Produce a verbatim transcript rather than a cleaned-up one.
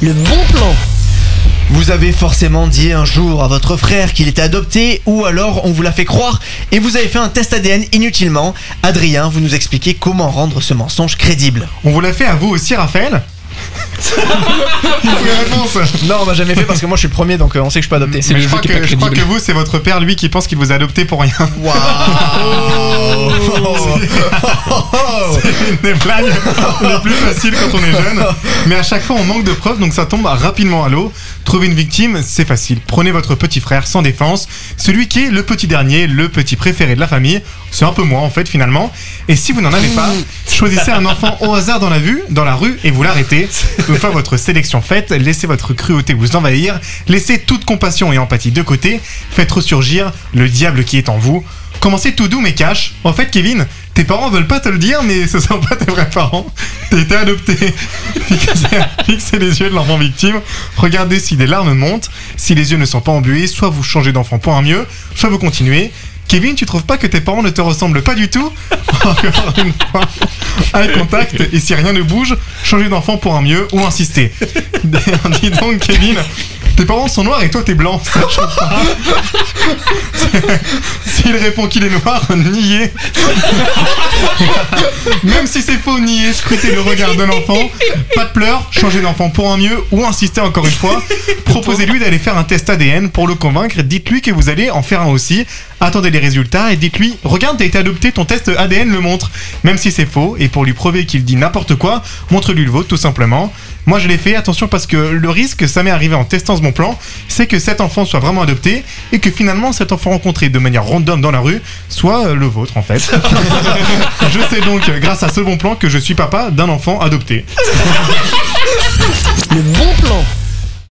le bon plan. Vous avez forcément dit un jour à votre frère qu'il était adopté, ou alors on vous l'a fait croire et vous avez fait un test A D N inutilement. Adrien, vous nous expliquez comment rendre ce mensonge crédible. On vous l'a fait à vous aussi, Raphaël? Non, on m'a jamais fait parce que moi je suis le premier, donc euh, on sait que je suis pas adopté. Mais je crois, que, je crois que vous, c'est votre père, lui, qui pense qu'il vous a adopté pour rien. Waouh. C'est une des blagues les plus faciles quand on est jeune. Mais à chaque fois, on manque de preuves, donc ça tombe rapidement à l'eau. Trouver une victime, c'est facile. Prenez votre petit frère sans défense, celui qui est le petit dernier, le petit préféré de la famille. C'est un peu moi en fait finalement. Et si vous n'en avez pas, choisissez un enfant au hasard dans la vue, dans la rue, et vous l'arrêtez. Une fois votre sélection faite, laissez votre cruauté vous envahir, laissez toute compassion et empathie de côté, faites ressurgir le diable qui est en vous. Commencez tout doux mais cash. En fait, Kevin, tes parents veulent pas te le dire, mais ce sont pas tes vrais parents. T'as été adopté. Fixez, fixez les yeux de l'enfant victime. Regardez si des larmes montent. Si les yeux ne sont pas embués, soit vous changez d'enfant pour un mieux, soit vous continuez. Kevin, tu trouves pas que tes parents ne te ressemblent pas du tout? Encore une fois, eye contact, et si rien ne bouge, changez d'enfant pour un mieux ou insistez. Dis donc, Kevin, tes parents sont noirs et toi t'es blanc, ça choque pas. S'il répond qu'il est noir, niez. Même si c'est faux, niez, scrutez le regard de l'enfant. Pas de pleurs, changez d'enfant pour un mieux ou insistez encore une fois. Proposez-lui d'aller faire un test A D N pour le convaincre. Dites-lui que vous allez en faire un aussi. Attendez les résultats et dites-lui: regarde, t'as été adopté, ton test A D N le montre. Même si c'est faux, et pour lui prouver qu'il dit n'importe quoi, montre-lui le vôtre tout simplement. Moi je l'ai fait, attention, parce que le risque, ça m'est arrivé en testant ce bon plan, c'est que cet enfant soit vraiment adopté et que finalement cet enfant rencontré de manière random dans la rue soit euh, le vôtre en fait. Je sais donc grâce à ce bon plan que je suis papa d'un enfant adopté.